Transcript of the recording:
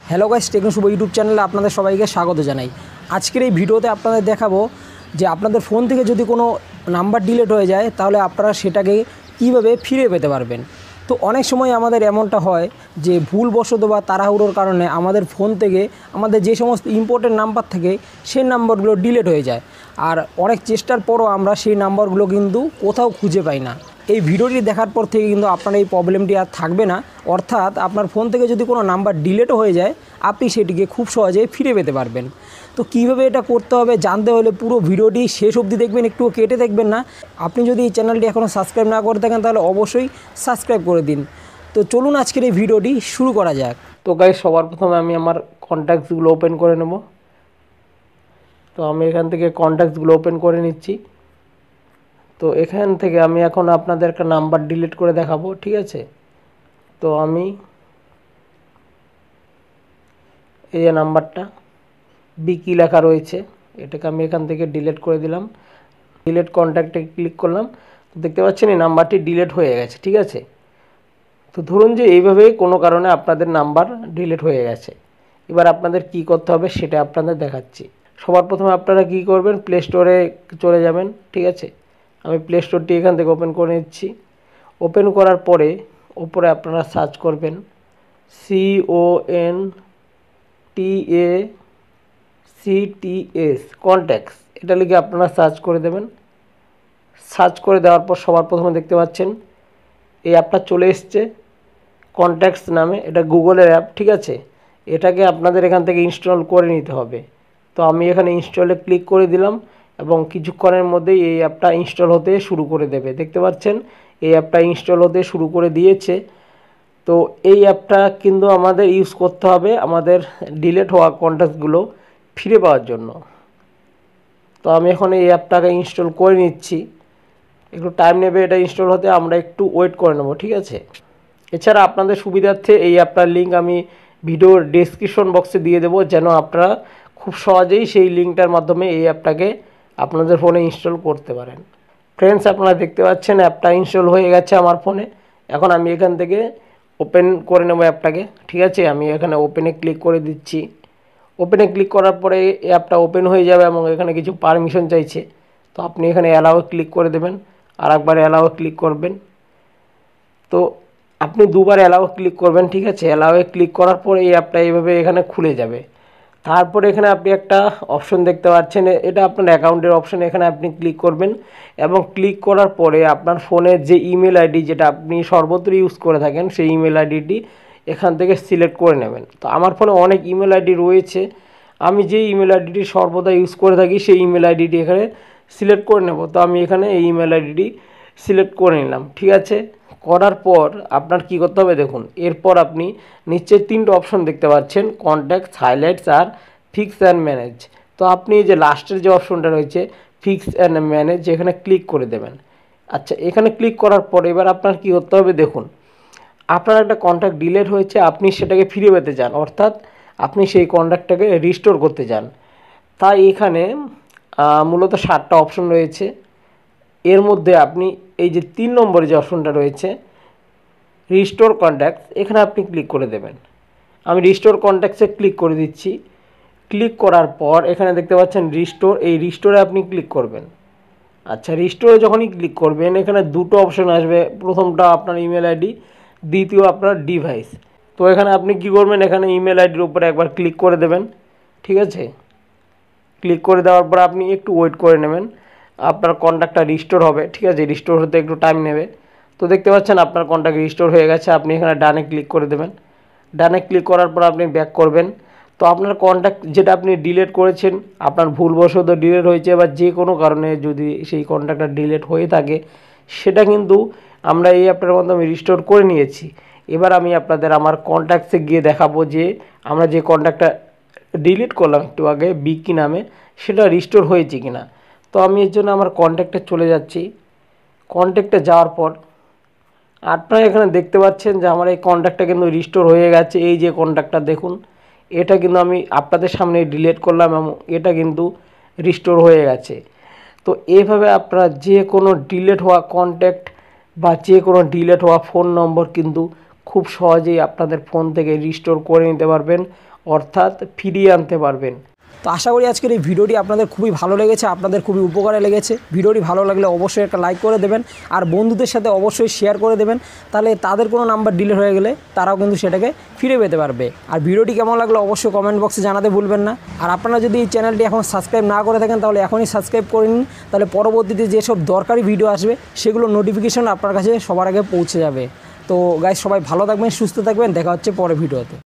Hello guys, techno Shubho YouTube চ্যানেলে আপনাদের সবাইকে স্বাগত জানাই। আজকের এই ভিডিওতে আপনাদের দেখাবো যে আপনাদের ফোন থেকে যদি কোনো নাম্বার ডিলিট হয়ে যায় তাহলে আপনারা সেটাকে কীভাবে ফিরে পেতে পারবেন। তো অনেক সময় আমাদের এমনটা হয় যে ভুলবশত বা তাড়াহুড়োর কারণে আমাদের ফোন থেকে আমাদের যে সমস্ত ইম্পর্টেন্ট নাম্বার থাকে সেই নাম্বারগুলো ডিলিট হয়ে যায়, আর অনেক চেষ্টার পরও আমরা সেই নাম্বারগুলো কিন্তু কোথাও খুঁজে পাই না। এই ভিডিওটি দেখার পর থেকে কিন্তু আপনার এই প্রবলেমটি আর থাকবে না, অর্থাৎ আপনার ফোন থেকে যদি কোনো নাম্বার ডিলিটও হয়ে যায় আপনি সেটিকে খুব সহজেই ফিরে পেতে পারবেন। তো কীভাবে এটা করতে হবে জানতে হলে পুরো ভিডিওটি শেষ অবধি দেখবেন, একটুও কেটে দেখবেন না। আপনি যদি এই চ্যানেলটি এখনও সাবস্ক্রাইব না করে থাকেন তাহলে অবশ্যই সাবস্ক্রাইব করে দিন। তো চলুন আজকের এই ভিডিওটি শুরু করা যাক। তো গাইস, সবার প্রথমে আমি আমার কন্ট্যাক্টসগুলো ওপেন করে নেব। তো আমি এখান থেকে কন্ট্যাক্টসগুলো ওপেন করে নিচ্ছি। তো এখান থেকে আমি এখন আপনাদের একটা নাম্বার ডিলিট করে দেখাবো, ঠিক আছে। তো আমি এই যে নাম্বারটা বিকি লেখা রয়েছে এটাকে আমি এখান থেকে ডিলিট করে দিলাম। ডিলিট কন্ট্যাক্টে ক্লিক করলাম, তো দেখতে পাচ্ছেন এই নাম্বারটি ডিলিট হয়ে গেছে, ঠিক আছে। তো ধরুন যে এইভাবে কোনো কারণে আপনাদের নাম্বার ডিলিট হয়ে গেছে, এবার আপনাদের কি করতে হবে সেটা আপনাদের দেখাচ্ছি। সবার প্রথমে আপনারা কি করবেন, প্লে স্টোরে চলে যাবেন, ঠিক আছে। আমি প্লে স্টোরটি এখান থেকে ওপেন করে নিচ্ছি। ওপেন করার পরে ওপরে আপনারা সার্চ করবেন CONTACTS কন্ট্যাক্টস, এটা লিখে আপনারা সার্চ করে দেবেন। সার্চ করে দেওয়ার পর সবার প্রথমে দেখতে পাচ্ছেন এই অ্যাপটা চলে এসছে কন্ট্যাক্টস নামে। এটা গুগলের অ্যাপ, ঠিক আছে। এটাকে আপনাদের এখান থেকে ইনস্টল করে নিতে হবে। তো আমি এখানে ইনস্টলে ক্লিক করে দিলাম এবং কিছুক্ষণের মধ্যেই এই অ্যাপটা ইনস্টল হতে শুরু করে দেবে। দেখতে পাচ্ছেন এই অ্যাপটা ইনস্টল হতে শুরু করে দিয়েছে। তো এই অ্যাপটা কিন্তু আমাদের ইউজ করতে হবে আমাদের ডিলিট হওয়া কন্ট্যাক্টসগুলো ফিরে পাওয়ার জন্য। তো আমি এখন এই অ্যাপটাকে ইনস্টল করে নিচ্ছি, একটু টাইম নেবে এটা ইনস্টল হতে, আমরা একটু ওয়েট করে নেব, ঠিক আছে। এছাড়া আপনাদের সুবিধার্থে এই অ্যাপটার লিঙ্ক আমি ভিডিওর ডেসক্রিপশন বক্সে দিয়ে দেবো, যেন আপনারা খুব সহজেই সেই লিঙ্কটার মাধ্যমে এই অ্যাপটাকে আপনাদের ফোনে ইনস্টল করতে পারেন। ফ্রেন্ডস, আপনারা দেখতে পাচ্ছেন অ্যাপটা ইনস্টল হয়ে গেছে আমার ফোনে। এখন আমি এখান থেকে ওপেন করে নেব অ্যাপটাকে, ঠিক আছে। আমি এখানে ওপেনে ক্লিক করে দিচ্ছি। ওপেনে ক্লিক করার পরে অ্যাপটা ওপেন হয়ে যাবে এবং এখানে কিছু পারমিশন চাইছে। তো আপনি এখানে অ্যালাও ক্লিক করে দেবেন, আর একবার অ্যালাও ক্লিক করবেন। তো আপনি দুবার অ্যালাও ক্লিক করবেন, ঠিক আছে। অ্যালাওয়ে ক্লিক করার পরে এই অ্যাপটা এইভাবে এখানে খুলে যাবে। তারপরে এখানে আপনি একটা অপশন দেখতে পাচ্ছেন, এটা আপনার অ্যাকাউন্টের অপশন। এখানে আপনি ক্লিক করবেন এবং ক্লিক করার পরে আপনার ফোনের যে ইমেল আইডি যেটা আপনি সর্বত্র ইউজ করে থাকেন সেই ইমেল আইডিটি এখান থেকে সিলেক্ট করে নেবেন। তো আমার ফোনে অনেক ইমেল আইডি রয়েছে, আমি যে ইমেল আইডিটি সর্বদা ইউজ করে থাকি সেই ইমেল আইডিটি এখানে সিলেক্ট করে নেব। তো আমি এখানে এই ইমেল আইডিটি সিলেক্ট করে নিলাম, ঠিক আছে। করার পর আপনার কি করতে হবে দেখুন, এরপর আপনি নিচে তিনটে অপশন দেখতে পাচ্ছেন, কন্ট্যাক্টস, হাইলাইটস আর ফিক্স অ্যান্ড ম্যানেজ। তো আপনি যে লাস্টের যে অপশনটা রয়েছে ফিক্স অ্যান্ড ম্যানেজ, এখানে ক্লিক করে দেবেন। আচ্ছা, এখানে ক্লিক করার পর এবার আপনার কি করতে হবে দেখুন, আপনার একটা কন্ট্যাক্ট ডিলিট হয়েছে, আপনি সেটাকে ফিরে পেতে চান, অর্থাৎ আপনি সেই কন্ট্যাক্টটাকে রিস্টোর করতে চান। তাই এখানে মূলত 7টা অপশন রয়েছে। এর মধ্যে আপনি এই যে 3 নম্বরে যে অপশনটা রয়েছে রিস্টোর কন্ট্যাক্টস, এখানে আপনি ক্লিক করে দেবেন। আমি রিস্টোর কন্ট্যাক্টসে ক্লিক করে দিচ্ছি। ক্লিক করার পর এখানে দেখতে পাচ্ছেন রিস্টোর, এই রিস্টোরে আপনি ক্লিক করবেন। আচ্ছা, রিস্টোরে যখনই ক্লিক করবেন এখানে দুটো অপশন আসবে, প্রথমটা আপনার ইমেল আইডি, দ্বিতীয় আপনার ডিভাইস। তো এখানে আপনি কি করবেন, এখানে ইমেল আইডির উপরে একবার ক্লিক করে দেবেন, ঠিক আছে। ক্লিক করে দেওয়ার পর আপনি একটু ওয়েট করে নেবেন, আপনার কন্ট্যাক্টটা রিস্টোর হবে, ঠিক আছে। রিস্টোর হতে একটু টাইম নেবে। তো দেখতে পাচ্ছেন আপনার কন্ট্যাক্ট রিস্টোর হয়ে গেছে। আপনি এখানে ডানে ক্লিক করে দেবেন। ডানে ক্লিক করার পর আপনি ব্যাক করবেন। তো আপনার কন্ট্যাক্ট যেটা আপনি ডিলিট করেছেন, আপনার ভুলবশত ডিলিট হয়েছে বা যে কোনো কারণে যদি সেই কন্ট্যাক্টটা ডিলিট হয়ে থাকে, সেটা কিন্তু আমরা এই অ্যাপটার মাধ্যমে রিস্টোর করে নিয়েছি। এবার আমি আপনাদের আমার কন্ট্যাক্টসে গিয়ে দেখাবো যে আমরা যে কন্ট্যাক্টটা ডিলিট করলাম একটু আগে বিকি নামে, সেটা রিস্টোর হয়েছে কিনা। তো আমি এর জন্য আমার কন্ট্যাক্টে চলে যাচ্ছি। কন্ট্যাক্টে যাওয়ার পর আপনারা এখানে দেখতে পাচ্ছেন যে আমার এই কন্ট্যাক্টটা কিন্তু রিস্টোর হয়ে গেছে। এই যে কন্ট্যাক্টটা দেখুন, এটা কিন্তু আমি আপনাদের সামনে ডিলিট করলাম এবং এটা কিন্তু রিস্টোর হয়ে গেছে। তো এইভাবে আপনারা যে কোনো ডিলিট হওয়া কন্ট্যাক্ট বা যে কোনো ডিলিট হওয়া ফোন নম্বর কিন্তু খুব সহজেই আপনাদের ফোন থেকে রিস্টোর করে নিতে পারবেন, অর্থাৎ ফিরিয়ে আনতে পারবেন। তো আশা করি আজকের এই ভিডিওটি আপনাদের খুবই ভালো লেগেছে, আপনাদের খুবই উপকারে লেগেছে। ভিডিওটি ভালো লাগলে অবশ্যই একটা লাইক করে দেবেন, আর বন্ধুদের সাথে অবশ্যই শেয়ার করে দেবেন। তাহলে তাদের কোনো নাম্বার ডিলিট হয়ে গেলে তারাও কিন্তু সেটাকে ফিরে পেতে পারবে। আর ভিডিওটি কেমন লাগলো অবশ্যই কমেন্ট বক্সে জানাতে ভুলবেন না। আর আপনারা যদি এই চ্যানেলটি এখন সাবস্ক্রাইব না করে থাকেন তাহলে এখনই সাবস্ক্রাইব করে নিন, তাহলে পরবর্তীতে যেসব দরকারি ভিডিও আসবে সেগুলোর নোটিফিকেশন আপনার কাছে সবার আগে পৌঁছে যাবে। তো গাইস, সবাই ভালো থাকবেন, সুস্থ থাকবেন, দেখা হচ্ছে পরের ভিডিওতে।